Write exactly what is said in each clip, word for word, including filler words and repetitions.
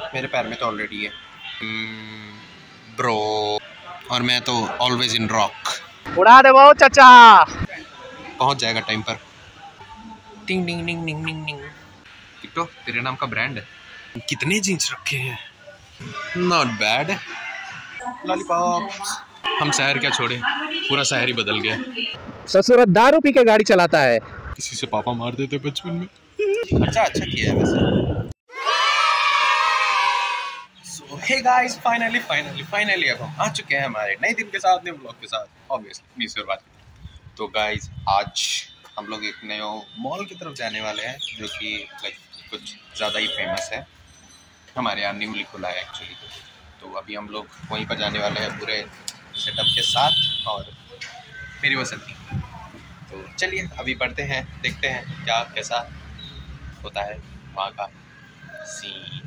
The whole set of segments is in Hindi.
मेरे पैर में तो ऑलरेडी है ब्रो, और मैं तो ऑलवेज इन रॉक। उड़ा दे वो चाचा। पहुंच जाएगा टाइम पर। टिंग टिंग टिंग टिंग टिंग टिंग। तो तेरे नाम का ब्रांड है। कितने जीन्स रखे हैं, नॉट बैड। लॉलीपॉप। हम शहर क्या छोड़े, पूरा शहर ही बदल गया। ससुर दारू पी के गाड़ी चलाता है। किसी से पापा मार देते बचपन में। अच्छा अच्छा किया है वैसे। So hey guys, finally finally finally अब हम आ चुके हैं हमारे नए दिन के साथ, नए ब्लॉग के साथ, ऑब्वियसली नहीं शुरुआत की। तो गाइस आज हम लोग एक नए मॉल की तरफ जाने वाले हैं जो कि लाइक कुछ ज़्यादा ही फेमस है, हमारे यहाँ न्यूली खुला है एक्चुअली। तो अभी हम लोग वहीं पर जाने वाले हैं पूरे सेटअप के साथ और मेरी वसंती। तो चलिए अभी बढ़ते हैं, देखते हैं क्या कैसा होता है वहाँ का सीन।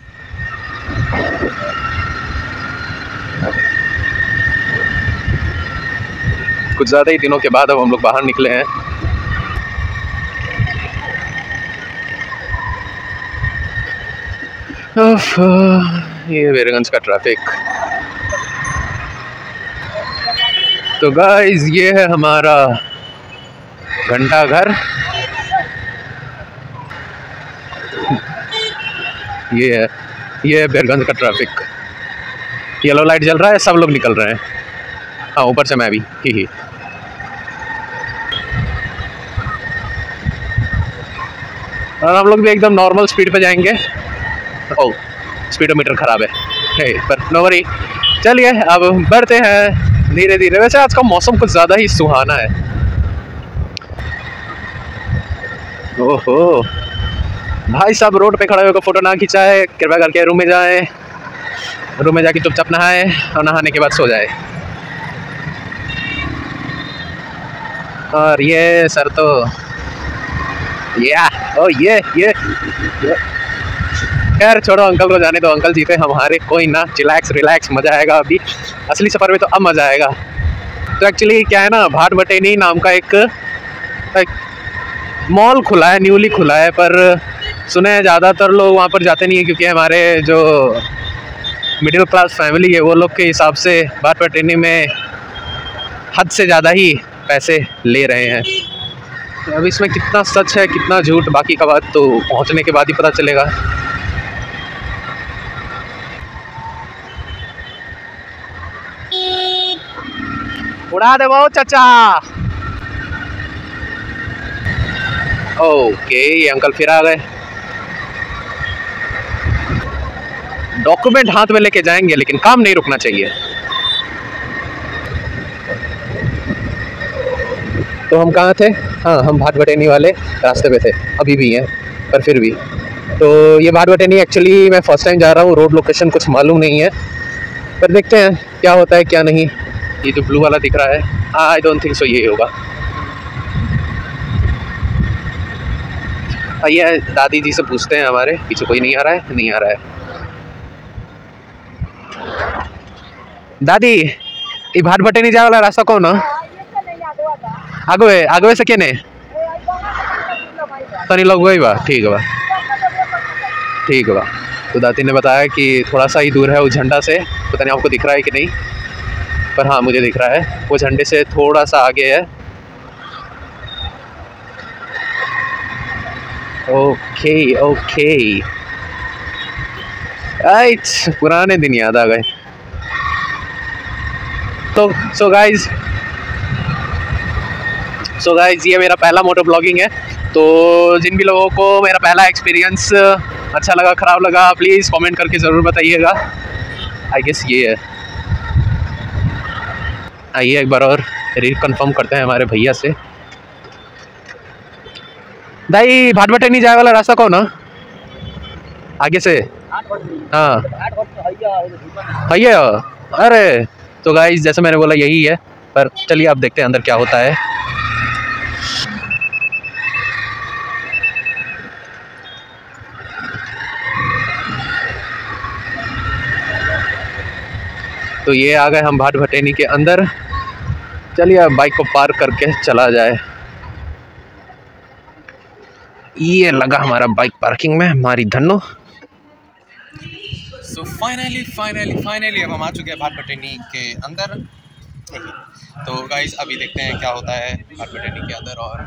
कुछ ज़्यादा ही दिनों के बाद अब हम लोग बाहर निकले हैं। ये वीरगंज का ट्रैफिक। तो गाइस ये है हमारा घंटा घर। ये है ये है वीरगंज का ट्रैफिक। येलो लाइट जल रहा है, सब लोग निकल रहे हैं। हाँ ऊपर से मैं भी ही ही। और हम लोग भी एकदम नॉर्मल स्पीड पे जाएंगे। ओह स्पीडोमीटर खराब है, हे पर नो वरी। चलिए अब बढ़ते हैं धीरे धीरे। वैसे आज का मौसम कुछ ज़्यादा ही सुहाना है। ओहो भाई साहब रोड पे खड़े होकर फोटो ना खिंचाए, कृपया करके रूम में जाए, रूम में जाके चुपचाप नहाए और नहाने के बाद सो जाए। और ये सर तो या ओ ये ये, ये। यार छोड़ो अंकल को जाने दो, अंकल जी थे हमारे, कोई ना, चिलैक्स रिलैक्स, मज़ा आएगा अभी। असली सफ़र में तो अब मज़ा आएगा। तो एक्चुअली क्या है ना, भाट बटेनी नाम का एक, एक मॉल खुला है, न्यूली खुला है, पर सुने हैं ज़्यादातर लोग वहाँ पर जाते नहीं है क्योंकि हमारे जो मिडिल क्लास फैमिली है वो लोग के हिसाब से भाट बटेनी में हद से ज़्यादा ही पैसे ले रहे हैं। अब इसमें कितना सच है कितना झूठ, बाकी का बात तो पहुँचने के बाद ही पता चलेगा। उड़ा दे वो चाचा। ओके ये अंकल फिर आ गए। डॉक्यूमेंट हाथ में लेके जाएंगे लेकिन काम नहीं रुकना चाहिए। तो हम कहाँ थे? हाँ हम भाट बटेनी वाले रास्ते पे थे, अभी भी हैं पर फिर भी। तो ये भाट बटेनी एक्चुअली मैं फर्स्ट टाइम जा रहा हूँ, रोड लोकेशन कुछ मालूम नहीं है, पर देखते हैं क्या होता है क्या नहीं। ये जो ब्लू वाला दिख रहा है, आई डोंट थिंक सो ये होगा। आइए दादी जी से पूछते हैं, हमारे पीछे कोई नहीं आ रहा है? नहीं आ रहा है। दादी ये भाट बटेनी जाए वाला रास्ता कौन है? आगे आगे से केने तनी लोग वही बा, ठीक है बा, ठीक है बा। तो दादी ने बताया कि थोड़ा सा ही दूर है, उस झंडा से, पता नहीं आपको दिख रहा है कि नहीं, पर हाँ मुझे दिख रहा है, वो झंडे से थोड़ा सा आगे है। ओके ओके राइट, पुराने दिन याद आ गए। तो सो गाइज सो गाइज ये मेरा पहला मोटो ब्लॉगिंग है। तो जिन भी लोगों को मेरा पहला एक्सपीरियंस अच्छा लगा ख़राब लगा प्लीज़ कमेंट करके ज़रूर बताइएगा। आई गेस ये है। आइए एक बार और रिकन्फर्म करते हैं हमारे भैया से। दाई भाट बटेनी जाए वाला रास्ता कौन है? आगे से? हाँ भैया। अरे तो गाइस जैसे मैंने बोला यही है, पर चलिए आप देखते हैं अंदर क्या होता है। तो ये आ गए हम भाट बटेनी के अंदर। चलिए अब बाइक को पार्क करके चला जाए। ये लगा हमारा बाइक पार्किंग में, हमारी Dhanno. So finally finally finally अब हम आ चुके हैं भाट भटेनी के अंदर। तो गाइस अभी देखते हैं क्या होता है भाट भटेनी के अंदर। और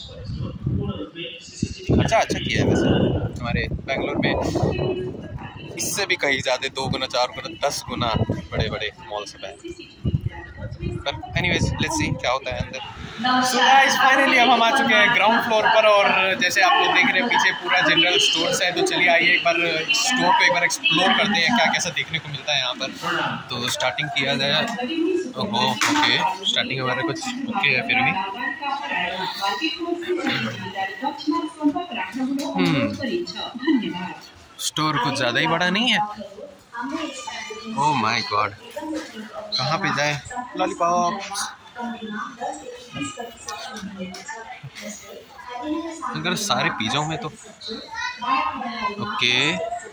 अच्छा अच्छा किया है वैसे हमारे बेंगलोर में, इससे भी कहीं ज़्यादा, दो गुना चार गुना दस गुना बड़े बड़े मॉल सब हैं। पर एनीवेज लेट्स सी क्या होता है अंदर। सो गाइस फाइनली अब हम आ चुके हैं ग्राउंड फ्लोर पर। और जैसे आप लोग देख रहे हैं पीछे पूरा जनरल स्टोर्स है। तो चलिए आइए एक बार स्टोर को एक बार एक्सप्लोर करते हैं क्या कैसा देखने को मिलता है यहाँ पर। तो स्टार्टिंग किया जाए। ओहो ओके, स्टार्टिंग हमारा कुछ ओके है फिर भी। हम्म स्टोर कुछ ज़्यादा ही बड़ा नहीं है। ओह माय गॉड, कहाँ पे जाए? लॉलीपॉप्स अगर सारे पी जाऊँ मैं तो ओके।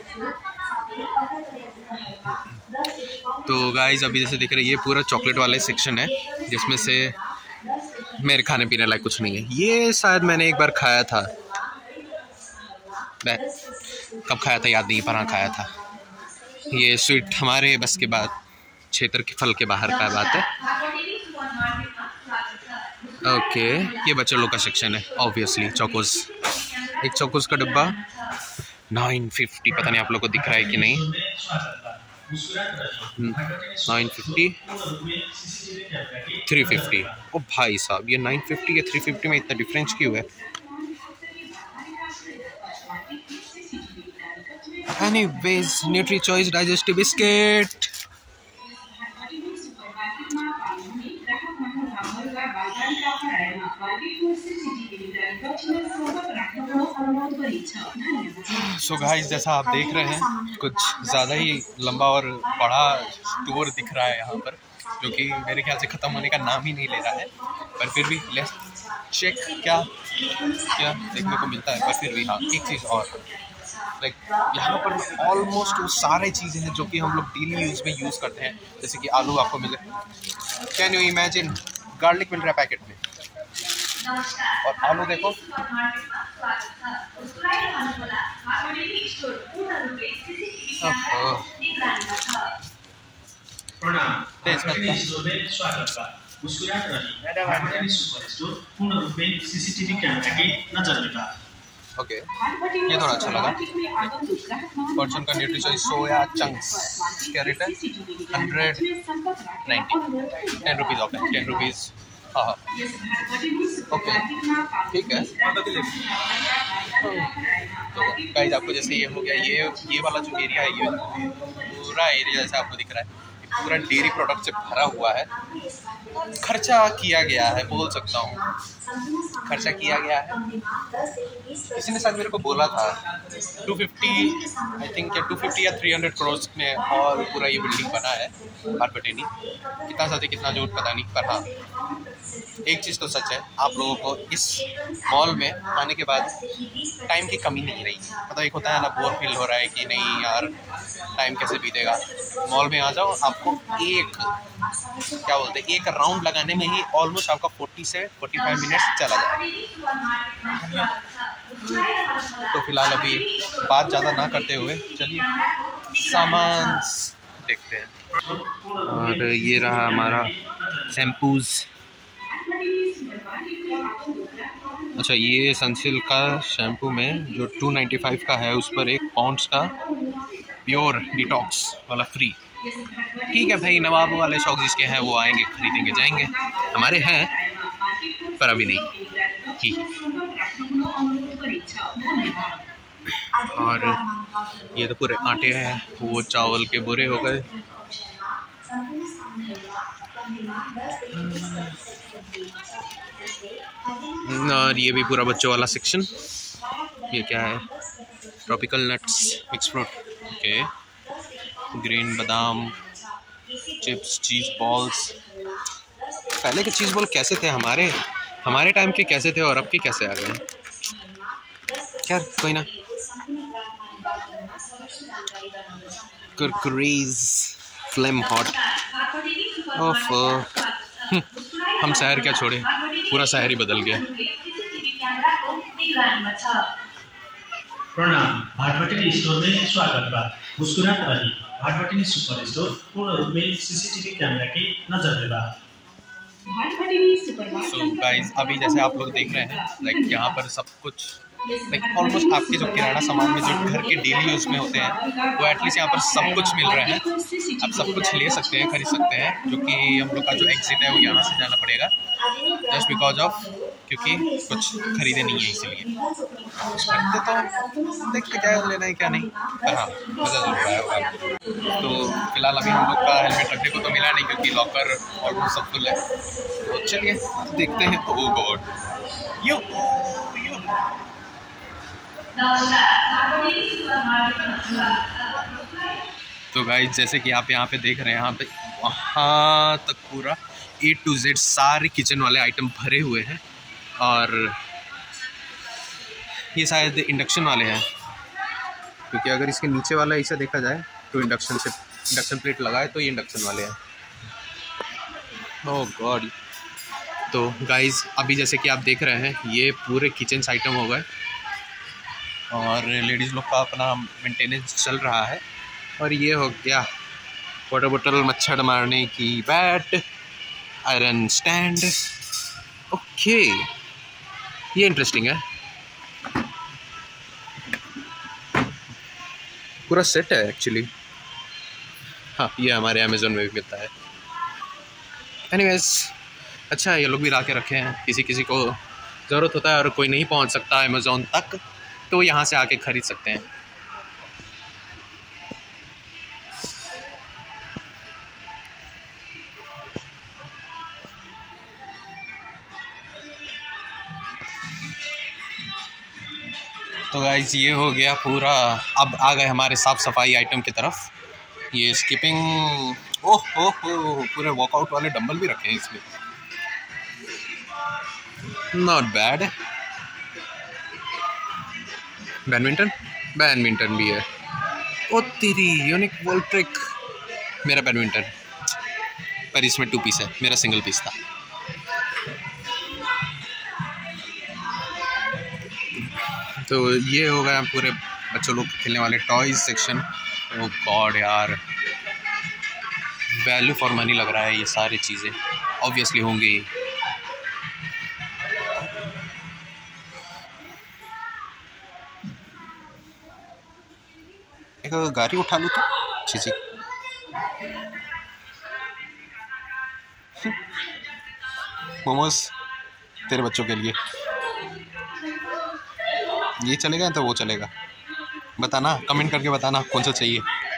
तो गाइस अभी जैसे दिख रहा है ये पूरा चॉकलेट वाले सेक्शन है जिसमें से मेरे खाने पीने लायक कुछ नहीं है। ये शायद मैंने एक बार खाया था, मैं कब खाया था याद नहीं, पर हाँ खाया था। ये स्वीट हमारे बस के बाद क्षेत्र के फल के बाहर का बात है। ओके ये बच्चों लोग का सेक्शन है ऑब्वियसली। चोकोस, एक चोकोस का डब्बा नाइन फिफ्टी, पता नहीं आप लोग को दिख रहा है कि नहीं। Nine fifty three fifty. ओ भाई साहब, ये नाइन फिफ्टी या थ्री फिफ्टी में इतना डिफरेंस क्यों है? Anyways, Nutri Choice Digestive Biscuit. So guys जैसा आप देख रहे हैं कुछ ज़्यादा ही लंबा और बड़ा स्टोर दिख रहा है यहाँ पर, जो कि मेरे ख्याल से ख़त्म होने का नाम ही नहीं ले रहा है। पर फिर भी लेट्स चेक क्या क्या देखने को मिलता है। पर फिर भी हाँ एक चीज़ और, लाइक यहाँ पर ऑलमोस्ट वो सारे चीज़ें हैं जो कि हम लोग डेली यूज़ में यूज़ करते हैं। जैसे कि आलू आपको मिले, कैन यू इमेजिन, गार्लिक मिल रहा है पैकेट में। और आलू देखो, ओके ये थोड़ा अच्छा लगा। फॉर्चून का न्यूट्री चॉइस सोया चंक्स क्या रेट है? Hundred ninety, ten rupees off है, टेन रुपीज़। हाँ हाँ ओके ठीक है। तो गाइस आपको जैसे ये हो गया, ये ये वाला जो एरिया है, ये पूरा एरिया जैसे आपको दिख रहा है पूरा डेयरी प्रोडक्ट से भरा हुआ है। खर्चा किया गया है बोल सकता हूँ, खर्चा किया गया है। किसी ने शायद मेरे को बोला था टू फिफ्टी आई थिंक या टू फिफ्टी या थ्री हंड्रेड करोड़ में और पूरा ये बिल्डिंग बना है भाट भटेनी। कितना सच है कितना झूठ पता नहीं, पर हाँ एक चीज़ तो सच है, आप लोगों को इस मॉल में आने के बाद टाइम की कमी नहीं रही। मतलब एक होता है ना, बोर फील हो रहा है कि नहीं यार टाइम कैसे बीतेगा। मॉल में आ जाओ, आपको एक क्या बोलते हैं एक राउंड लगाने में ही ऑलमोस्ट आपका फोर्टी से फोर्टी फाइव मिनट्स चला जाएगा। तो फिलहाल अभी बात ज़्यादा ना करते हुए चलिए सामान देखते हैं। और ये रहा हमारा शैम्पूज़। अच्छा ये सनसिल्क का शैम्पू में जो टू नाइन्टी फाइव का है उस पर एक पाउंड्स का प्योर डिटॉक्स वाला फ्री। ठीक है भाई, नवाब वाले शौक जिसके हैं वो आएंगे खरीदेंगे जाएंगे, हमारे हैं पर अभी नहीं। ठीक है, और ये तो पूरे आटे हैं, वो चावल के बुरे हो गए। और ये भी पूरा बच्चों वाला सेक्शन। ये क्या है? Tropical nuts mix fruit, okay. Green बादाम चिप्स, चीज़ बॉल्स। पहले के चीज़ बॉल कैसे थे हमारे हमारे टाइम के कैसे थे और अब के कैसे आ गए? खैर कोई ना। कुरकुरीज फ्लेम हॉट। ओफ, हम शहर क्या छोड़े, पूरा शहर ही बदल गया। प्रणाम। भाटभटिनी स्टोर में स्वागत बा। मुस्कुरात रही। भाटभटिनी सुपर स्टोर पूर्ण रूप में सीसीटीवी कैमरा की नजर में बा। सो गाइस, अभी जैसे आप लोग देख रहे हैं, लाइक यहाँ पर सब कुछ लाइक ऑलमोस्ट आपके जो किराना सामान में जो घर के डेली यूज में होते हैं वो एटलीस्ट यहाँ पर सब कुछ मिल रहा है। आप सब कुछ ले सकते हैं, खरीद सकते हैं, जो कि हम लोग का जो एग्जिट है वो यहाँ से जाना पड़ेगा जस्ट बिकॉज ऑफ क्योंकि कुछ खरीदे नहीं है, इसीलिए करते तो देखते क्या लेना है क्या नहीं। पर हाँ, मज़ा जरूर आया होगा। तो फिलहाल अभी हम लोग का हेलमेट रखने को तो मिला नहीं क्योंकि लॉकर ऑलमोस्ट सब फुल है। तो चलिए देखते हैं। ओह गॉड, यू यू तो गाइस, जैसे कि आप यहाँ पे देख रहे हैं, यहाँ पे वहाँ तक पूरा ए टू जेड सारे किचन वाले आइटम भरे हुए हैं। और ये शायद इंडक्शन वाले हैं, क्योंकि अगर इसके नीचे वाला ऐसा देखा जाए तो इंडक्शन से इंडक्शन प्लेट लगा है, तो ये इंडक्शन वाले हैं। Oh God. तो गाइस, अभी जैसे कि आप देख रहे हैं, ये पूरे किचन आइटम हो गए और लेडीज़ लोग का अपना मेंटेनेंस चल रहा है। और ये हो गया वाटर बोतल, मच्छर मारने की बैट, आयरन स्टैंड। ओके, ये इंटरेस्टिंग है, पूरा सेट है एक्चुअली। हाँ, ये हमारे अमेज़न में भी मिलता है। एनीवेज, अच्छा ये लोग भी ला के रखे हैं, किसी किसी को ज़रूरत होता है और कोई नहीं पहुंच सकता अमेज़न तक, तो यहाँ से आके ख़रीद सकते हैं। तो गाइस, ये हो गया पूरा। अब आ गए हमारे साफ़ सफाई आइटम की तरफ। ये स्किपिंग, ओह हो हो, पूरे वर्कआउट वाले डंबल भी रखे हैं इसमें, नॉट बैड। बैडमिंटन बैडमिंटन भी है। ओ तेरी, यूनिक वर्ल्ड ट्रिक। मेरा बैडमिंटन, पर इसमें टू पीस है, मेरा सिंगल पीस था। तो ये हो गया पूरे बच्चों लोग खेलने वाले टॉयज सेक्शन। ओ गॉड यार, वैल्यू फॉर मनी लग रहा है। ये सारी चीज़ें ऑब्वियसली होंगी। एक गाड़ी उठा लूँ तो जी जी। मोमोज तेरे बच्चों के लिए, ये चलेगा तो वो चलेगा। बताना, कमेंट करके बताना कौन सा चाहिए।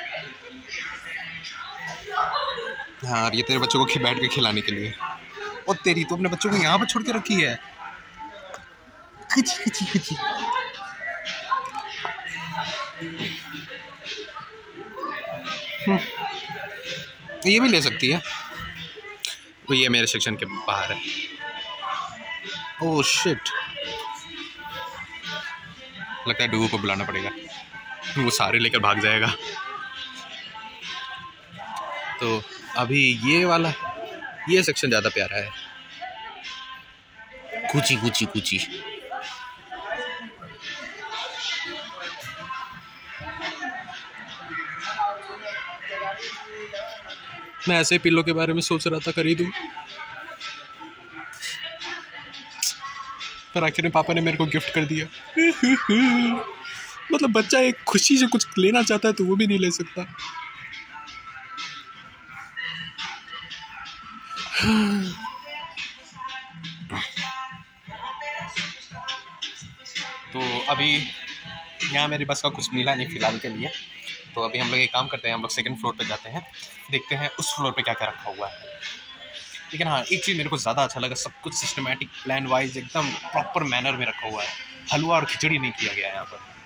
हाँ, ये तेरे बच्चों को बैठ के खिलाने के लिए। और तेरी तो अपने बच्चों को यहाँ पर छोड़ के रखी है। खिची खिची खिची। ये भी ले सकती है। तो ये मेरे सेक्शन के बाहर है। ओह शिट, लगता है डुगू को बुलाना पड़ेगा, वो सारे लेकर भाग जाएगा। तो अभी ये वाला, ये सेक्शन ज़्यादा प्यारा है। कूची कूची कूची। मैं ऐसे पिल्लों के बारे में सोच रहा था खरीदूं, पर आखिर में पापा ने मेरे को गिफ्ट कर दिया। मतलब बच्चा एक खुशी से कुछ लेना चाहता है तो वो भी नहीं ले सकता। तो अभी यहाँ मेरी बस का कुछ मिला नहीं फिलहाल के लिए। तो अभी हम लोग एक काम करते हैं, हम लोग सेकंड फ्लोर पे जाते हैं, देखते हैं उस फ्लोर पे क्या क्या रखा हुआ है। लेकिन हाँ, एक चीज़ मेरे को ज़्यादा अच्छा लगा, सब कुछ सिस्टमेटिक प्लान वाइज एकदम प्रॉपर मैनर में रखा हुआ है। हलवा और खिचड़ी नहीं किया गया है यहाँ पर।